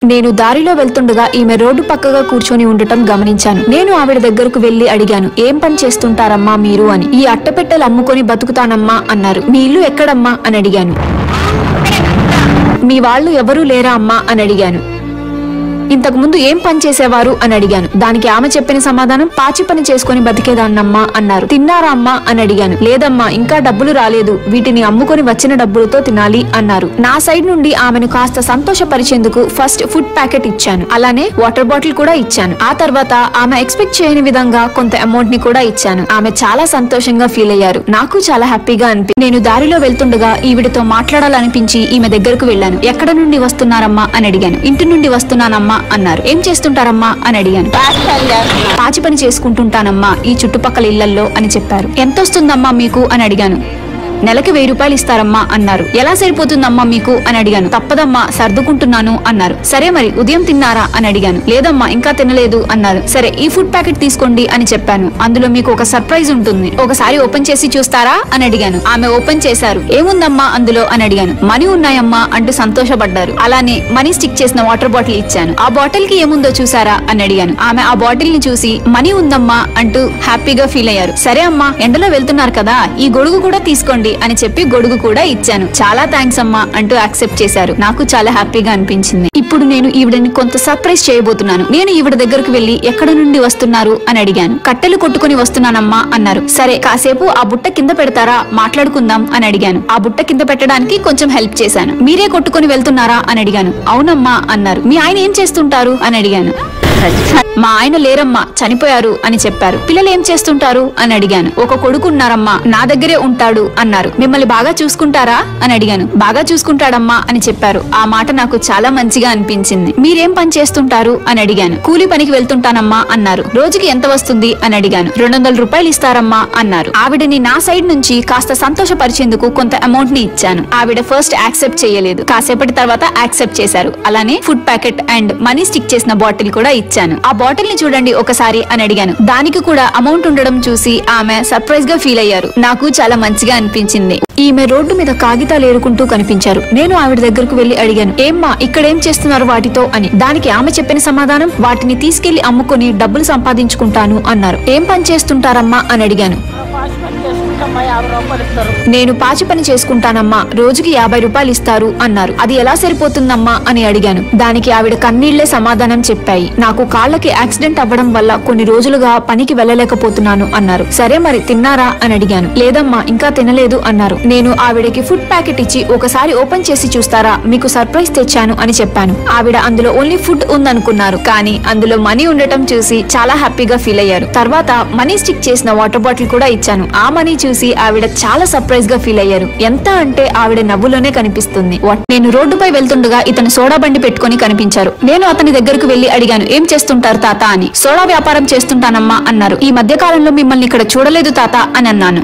నేను దారిలో వెళ్తుండగా ఈమె రోడ్డు పక్కగా కూర్చొని ఉండటం గమనించాను. నేను ఆవిడ దగ్గరకు వెళ్లి అడిగాను, ఏం పని చేస్తుంటారమ్మా మీరు అని. ఈ అట్టపెట్టెలు అమ్ముకొని బతుకుతానమ్మా అన్నారు. మీ ఇల్లు ఎక్కడమ్మా అని అడిగాను. మీ వాళ్ళు ఎవరూ లేరా అమ్మా అని అడిగాను. ఇంతకు ముందు ఏం పని చేసేవారు అని అడిగాను. దానికి ఆమె చెప్పిన సమాధానం, పాచి పని చేసుకుని బతికేదాన్నమ్మా అన్నారు. తిన్నారా అమ్మా అని అడిగాను. లేదమ్మా, ఇంకా డబ్బులు రాలేదు, వీటిని అమ్ముకొని వచ్చిన డబ్బులతో తినాలి అన్నారు. నా సైడ్ నుండి ఆమెను కాస్త సంతోషపరిచేందుకు ఫస్ట్ ఫుడ్ ప్యాకెట్ ఇచ్చాను, అలానే వాటర్ బాటిల్ కూడా ఇచ్చాను. ఆ తర్వాత ఆమె ఎక్స్పెక్ట్ చేయని విధంగా కొంత అమౌంట్ ని కూడా ఇచ్చాను. ఆమె చాలా సంతోషంగా ఫీల్ అయ్యారు. నాకు చాలా హ్యాపీగా నేను దారిలో వెళ్తుండగా ఈవిడతో మాట్లాడాలనిపించి ఈమె దగ్గరకు వెళ్ళాను. ఎక్కడ నుండి వస్తున్నారమ్మా అని అడిగాను. ఇంటి నుండి వస్తున్నానమ్మా అన్నారు. ఏం చేస్తుంటారమ్మా అని అడిగాను. పాచి పని చేసుకుంటుంటానమ్మా ఈ చుట్టుపక్కల ఇళ్లల్లో అని చెప్పారు. ఎంత వస్తుందమ్మా మీకు అని అడిగాను. నెలకి 1000 రూపాయలు ఇస్తారమ్మా అన్నారు. ఎలా సరిపోతుందమ్మా మీకు అని అడిగాను. తప్పదమ్మా, సర్దుకుంటున్నాను అన్నారు. సరే మరి ఉదయం తిన్నారా అని అడిగాను. లేదమ్మా, ఇంకా తినలేదు అన్నారు. సరే ఈ ఫుడ్ ప్యాకెట్ తీసుకోండి అని చెప్పాను. అందులో మీకు ఒక సర్ప్రైజ్ ఉంటుంది, ఒకసారి ఓపెన్ చేసి చూస్తారా అని అడిగాను. ఆమె ఓపెన్ చేశారు. ఏముందమ్మా అందులో అని అడిగాను. మనీ ఉన్నాయమ్మా అంటూ సంతోషపడ్డారు. అలానే మనీ స్టిక్ చేసిన వాటర్ బాటిల్ ఇచ్చాను. ఆ బాటిల్ కి ఏముందో చూసారా అని అడిగాను. ఆమె ఆ బాటిల్ ని చూసి మనీ ఉందమ్మా అంటూ హ్యాపీగా ఫీల్ అయ్యారు. సరే అమ్మా, ఎండలో వెళ్తున్నారు కదా, ఈ గొడుగు కూడా తీసుకోండి అని చెప్పి గొడుగు కూడా ఇచ్చాను. చాలా థ్యాంక్స్ అమ్మా అంటూ యాక్సెప్ట్ చేశారు. నాకు చాలా హ్యాపీగా అనిపించింది. ఇప్పుడు నేను ఈవిడని కొంత సర్ప్రైజ్ చేయబోతున్నాను. నేను ఈవిడ దగ్గరకు వెళ్లి ఎక్కడ నుండి వస్తున్నారు అని అడిగాను. కట్టెలు కొట్టుకుని వస్తున్నానమ్మా అన్నారు. సరే కాసేపు ఆ బుట్ట కింద పెడతారా, మాట్లాడుకుందాం అని అడిగాను. ఆ బుట్ట కింద పెట్టడానికి కొంచెం హెల్ప్ చేశాను. మీరే కొట్టుకుని వెళ్తున్నారా అని అడిగాను. అవునమ్మా అన్నారు. మీ ఆయన ఏం చేస్తుంటారు అని అడిగాను. మా ఆయన లేరమ్మా, చనిపోయారు అని చెప్పారు. పిల్లలు ఏం చేస్తుంటారు అని అడిగాను. ఒక కొడుకున్నారమ్మా, నా దగ్గరే ఉంటాడు అన్నారు. మిమ్మల్ని బాగా చూసుకుంటారా అని అడిగాను. బాగా చూసుకుంటాడమ్మా అని చెప్పారు. ఆ మాట నాకు చాలా మంచిగా అనిపించింది. మీరేం పని చేస్తుంటారు అని అడిగాను. కూలి పనికి వెళ్తుంటానమ్మా అన్నారు. రోజుకి ఎంత వస్తుంది అని అడిగాను. 200 రూపాయలు ఇస్తారమ్మా అన్నారు. ఆవిడని నా సైడ్ నుంచి కాస్త సంతోషపరిచేందుకు కొంత అమౌంట్ ని ఇచ్చాను. ఆవిడ ఫస్ట్ యాక్సెప్ట్ చేయలేదు, కాసేపటి తర్వాత యాక్సెప్ట్ చేశారు. అలానే food packet and money stick చేసిన బాటిల్ కూడా ఇచ్చాను. ఆ బాటిల్ ని చూడండి ఒకసారి అని అడిగాను. దానికి కూడా అమౌంట్ ఉండడం చూసి ఆమె సర్ప్రైజ్ గా ఫీల్ అయ్యారు. నాకు చాలా మంచిగా అనిపించింది. ఈమె రోడ్డు మీద కాగితాలు ఏరుకుంటూ కనిపించారు. నేను ఆవిడ దగ్గరకు వెళ్లి అడిగాను, ఏమ్మా ఇక్కడేం చేస్తున్నారు వాటితో అని. దానికి ఆమె చెప్పిన సమాధానం, వాటిని తీసుకెళ్లి అమ్ముకొని డబ్బులు సంపాదించుకుంటాను అన్నారు. ఏం పని చేస్తుంటారమ్మా అని అడిగాను. నేను పాచి పని చేసుకుంటానమ్మా, రోజుకి 50 రూపాయలు ఇస్తారు అన్నారు. అది ఎలా సరిపోతుందమ్మా అని అడిగాను. దానికి ఆవిడ కన్నీళ్లే సమాధానం చెప్పాయి. నాకు కాళ్ళకి యాక్సిడెంట్ అవ్వడం వల్ల కొన్ని రోజులుగా పనికి వెళ్ళలేకపోతున్నాను అన్నారు. సరే మరి తిన్నారా అని అడిగాను. లేదమ్మా, ఇంకా తినలేదు అన్నారు. నేను ఆవిడకి ఫుడ్ ప్యాకెట్ ఇచ్చి ఒకసారి ఓపెన్ చేసి చూస్తారా, మీకు సర్ప్రైజ్ తెచ్చాను అని చెప్పాను. ఆవిడ అందులో ఓన్లీ ఫుడ్ ఉందనుకున్నారు, కానీ అందులో మనీ ఉండటం చూసి చాలా హ్యాపీగా ఫీల్ అయ్యారు. తర్వాత మనీ స్టిక్ చేసిన వాటర్ బాటిల్ కూడా ఇచ్చాను. ఆ మనీ చూసి ఆవిడ చాలా సర్ప్రైజ్ గా ఫీల్ అయ్యారు. ఎంత అంటే ఆవిడ నవ్వులోనే కనిపిస్తుంది. నేను రోడ్డుపై వెళ్తుండగా ఇతను సోడా బండి పెట్టుకుని కనిపించారు. నేను అతని దగ్గరకు వెళ్లి అడిగాను, ఏం చేస్తుంటారు తాత అని. సోడా వ్యాపారం చేస్తుంటానమ్మా అన్నారు. ఈ మధ్య కాలంలో మిమ్మల్ని ఇక్కడ చూడలేదు తాత అని అన్నాను.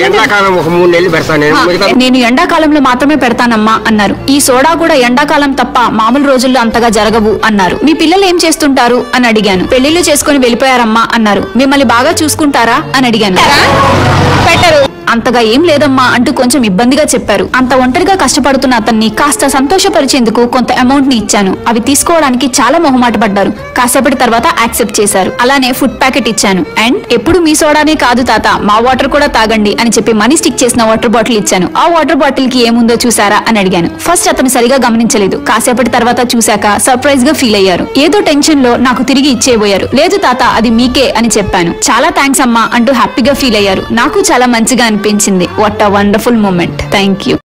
నేను ఎండాకాలంలో మాత్రమే పెడతానమ్మా అన్నారు. ఈ సోడా కూడా ఎండాకాలం తప్ప మామూలు రోజుల్లో అంతగా జరగవు అన్నారు. మీ పిల్లలు ఏం చేస్తుంటారు అని అడిగాను. పెళ్లిళ్లు చేసుకుని వెళ్ళిపోయారమ్మా అన్నారు. మిమ్మల్ని బాగా చూసుకుంటారా అని అడిగాను. అంతగా ఏం లేదమ్మా అంటూ కొంచెం ఇబ్బందిగా చెప్పారు. అంత ఒంటరిగా కష్టపడుతున్న అతన్ని కాస్త సంతోషపరిచేందుకు కొంత అమౌంట్ ని ఇచ్చాను. అవి తీసుకోవడానికి చాలా మొహమాట పడ్డారు. కాసేపటి తర్వాత యాక్సెప్ట్ చేశారు. అలానే ఫుడ్ ప్యాకెట్ ఇచ్చాను. అండ్ ఎప్పుడు మీ సోడానే కాదు తాత, మా వాటర్ కూడా తాగండి అని చెప్పి మనీ స్టిక్ చేసిన వాటర్ బాటిల్ ఇచ్చాను. ఆ వాటర్ బాటిల్ కి ఏముందో చూసారా అని అడిగాను. ఫస్ట్ అతను సరిగా గమనించలేదు. కాసేపటి తర్వాత చూశాక సర్ప్రైజ్ గా ఫీల్ అయ్యారు. ఏదో టెన్షన్ లో నాకు తిరిగి ఇచ్చేయబోయారు. లేదు తాత, అది మీకే అని చెప్పాను. చాలా థ్యాంక్స్ అమ్మా అంటూ హ్యాపీగా ఫీల్ అయ్యారు. నాకు చాలా మంచిగా అనిపించింది. What a wonderful moment. Thank you.